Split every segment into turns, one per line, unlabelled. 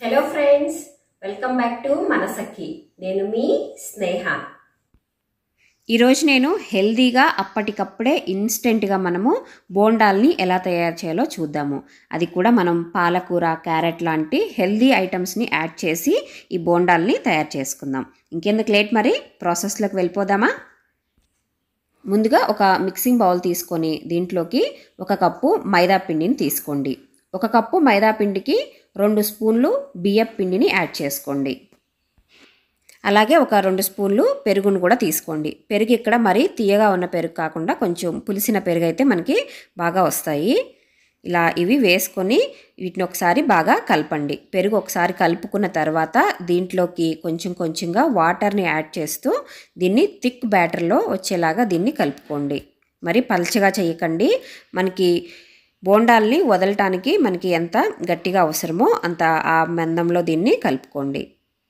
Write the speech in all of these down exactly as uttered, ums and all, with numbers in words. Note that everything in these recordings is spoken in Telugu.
Hello friends, welcome back to Manasakhi. నేను మీ స్నేహ. ఈరోజు నేను హెల్దీగా అప్పటికప్పుడే ఇన్స్టెంట్గా మనము బోండాల్ని ఎలా తయారు చేయాలో చూద్దాము. అది కూడా మనం పాలకూర, క్యారెట్ లాంటి హెల్దీ ఐటమ్స్ని యాడ్ చేసి ఈ బోండాల్ని తయారు చేసుకుందాం. ఇంకెందుకు లేట్, మరి ప్రాసెస్లోకి వెళ్ళిపోదామా? ముందుగా ఒక మిక్సింగ్ బౌల్ తీసుకొని దీంట్లోకి ఒక కప్పు మైదా పిండిని తీసుకోండి. ఒక కప్పు మైదా పిండికి రెండు స్పూన్లు బియ్యం పిండిని యాడ్ చేసుకోండి. అలాగే ఒక రెండు స్పూన్లు పెరుగును కూడా తీసుకోండి. పెరుగు ఇక్కడ మరీ తీయగా ఉన్న పెరుగు కాకుండా కొంచెం పులిసిన పెరుగు అయితే మనకి బాగా వస్తాయి. ఇలా ఇవి వేసుకొని వీటిని ఒకసారి బాగా కలపండి. పెరుగు ఒకసారి కలుపుకున్న తర్వాత దీంట్లోకి కొంచెం కొంచెంగా వాటర్ని యాడ్ చేస్తూ దీన్ని థిక్ బ్యాటర్లో వచ్చేలాగా దీన్ని కలుపుకోండి. మరి పల్చగా చేయకండి. మనకి బోండాల్ని వదలటానికి మనకి ఎంత గట్టిగా అవసరమో అంత ఆ మందంలో దీన్ని కలుపుకోండి.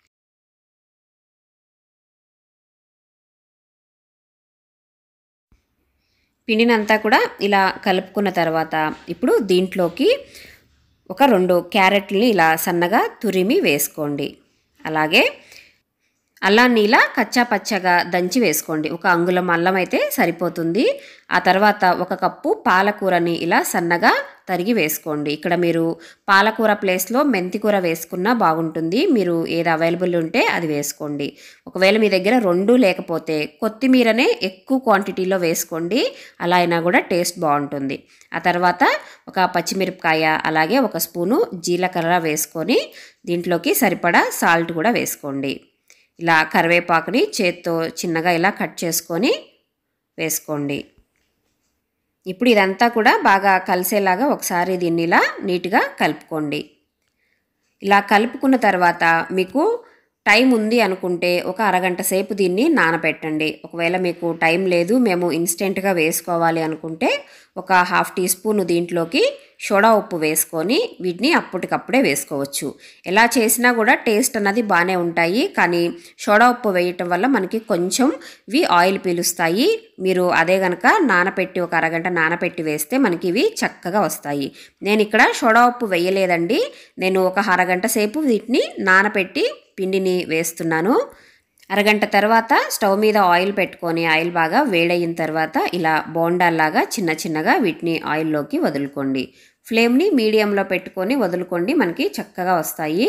పిండినంతా కూడా ఇలా కలుపుకున్న తర్వాత ఇప్పుడు దీంట్లోకి ఒక రెండు క్యారెట్లని ఇలా సన్నగా తురిమి వేసుకోండి. అలాగే అల్లాన్ని ఇలా కచ్చా పచ్చగా దంచి వేసుకోండి. ఒక అంగుళం అల్లం అయితే సరిపోతుంది. ఆ తర్వాత ఒక కప్పు పాలకూరని ఇలా సన్నగా తరిగి వేసుకోండి. ఇక్కడ మీరు పాలకూర ప్లేస్లో మెంతికూర వేసుకున్నా బాగుంటుంది. మీరు ఏది అవైలబుల్ ఉంటే అది వేసుకోండి. ఒకవేళ మీ దగ్గర రెండు లేకపోతే కొత్తిమీరనే ఎక్కువ క్వాంటిటీలో వేసుకోండి. అలా అయినా కూడా టేస్ట్ బాగుంటుంది. ఆ తర్వాత ఒక పచ్చిమిరపకాయ, అలాగే ఒక స్పూను జీలకర్ర వేసుకొని దీంట్లోకి సరిపడా సాల్ట్ కూడా వేసుకోండి. ఇలా కరివేపాకుని చేత్తో చిన్నగా ఇలా కట్ చేసుకొని వేసుకోండి. ఇప్పుడు ఇదంతా కూడా బాగా కలిసేలాగా ఒకసారి దీన్ని ఇలా నీట్గా కలుపుకోండి. ఇలా కలుపుకున్న తర్వాత మీకు టైం ఉంది అనుకుంటే ఒక అరగంట సేపు దీన్ని నానబెట్టండి. ఒకవేళ మీకు టైం లేదు, మేము ఇన్స్టెంట్గా వేసుకోవాలి అనుకుంటే ఒక హాఫ్ టీ స్పూన్ దీంట్లోకి సోడా ఉప్పు వేసుకొని వీటిని అప్పటికప్పుడే వేసుకోవచ్చు. ఎలా చేసినా కూడా టేస్ట్ అన్నది బాగానే ఉంటాయి. కానీ సోడా ఉప్పు వేయటం వల్ల మనకి కొంచెం ఇవి ఆయిల్ పీలుస్తాయి. మీరు అదే కనుక నానపెట్టి ఒక అరగంట నానపెట్టి వేస్తే మనకి ఇవి చక్కగా వస్తాయి. నేను ఇక్కడ సోడా ఉప్పు వేయలేదండి. నేను ఒక అరగంట సేపు వీటిని నానపెట్టి పిండిని వేస్తున్నాను. అరగంట తర్వాత స్టవ్ మీద ఆయిల్ పెట్టుకొని ఆయిల్ బాగా వేడయిన తర్వాత ఇలా బోండాల్లాగా చిన్న చిన్నగా వీటిని ఆయిల్లోకి వదులుకోండి. ఫ్లేమ్ని మీడియంలో పెట్టుకొని వదులుకోండి, మనకి చక్కగా వస్తాయి.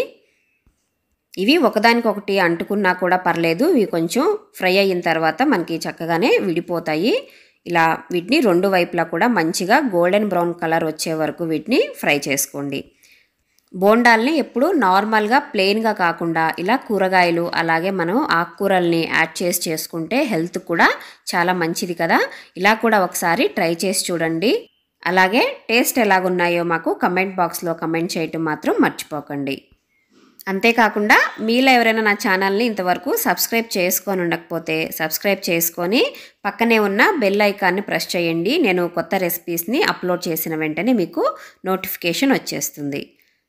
ఇవి ఒకదానికొకటి అంటుకున్నా కూడా పర్లేదు. ఇవి కొంచెం ఫ్రై అయిన తర్వాత మనకి చక్కగానే విడిపోతాయి. ఇలా వీటిని రెండు వైపులా కూడా మంచిగా గోల్డెన్ బ్రౌన్ కలర్ వచ్చే వరకు వీటిని ఫ్రై చేసుకోండి. బోండాల్ని ఎప్పుడు నార్మల్గా ప్లెయిన్గా కాకుండా ఇలా కూరగాయలు అలాగే మనం ఆకుకూరల్ని యాడ్ చేసి చేసుకుంటే హెల్త్ కూడా చాలా మంచిది కదా. ఇలా కూడా ఒకసారి ట్రై చేసి చూడండి. అలాగే టేస్ట్ ఎలాగున్నాయో మాకు కమెంట్ బాక్స్లో కమెంట్ చేయటం మాత్రం మర్చిపోకండి. అంతేకాకుండా మీలో ఎవరైనా నా ఛానల్ని ఇంతవరకు సబ్స్క్రైబ్ చేసుకొని ఉండకపోతే సబ్స్క్రైబ్ చేసుకొని పక్కనే ఉన్న బెల్ ఐకాన్ని ప్రెస్ చేయండి. నేను కొత్త రెసిపీస్ని అప్లోడ్ చేసిన వెంటనే మీకు నోటిఫికేషన్ వచ్చేస్తుంది.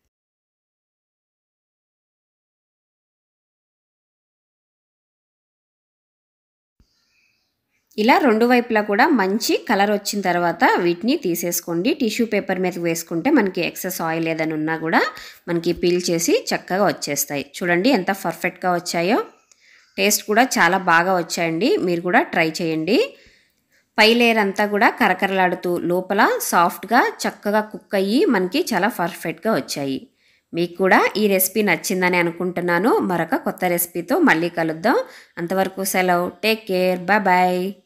ఇలా రెండు వైపులా కూడా మంచి కలర్ వచ్చిన తర్వాత వీటిని తీసేసుకోండి. టిష్యూ పేపర్ మీద వేసుకుంటే మనకి ఎక్సెస్ ఆయిల్ ఏదైనా ఉన్నా కూడా మనకి పీల్ చేసి చక్కగా వచ్చేస్తాయి. చూడండి ఎంత పర్ఫెక్ట్గా వచ్చాయో. టేస్ట్ కూడా చాలా బాగా వచ్చాయండి. మీరు కూడా ట్రై చేయండి. పై లేయర్ అంతా కూడా కరకరలాడుతూ లోపల సాఫ్ట్గా చక్కగా కుక్ అయ్యి మనకి చాలా పర్ఫెక్ట్గా వచ్చాయి. మీకు కూడా ఈ రెసిపీ నచ్చిందని అనుకుంటున్నాను. మరొక కొత్త రెసిపీతో మళ్ళీ కలుద్దాం. అంతవరకు సెలవు. Take care. Bye bye.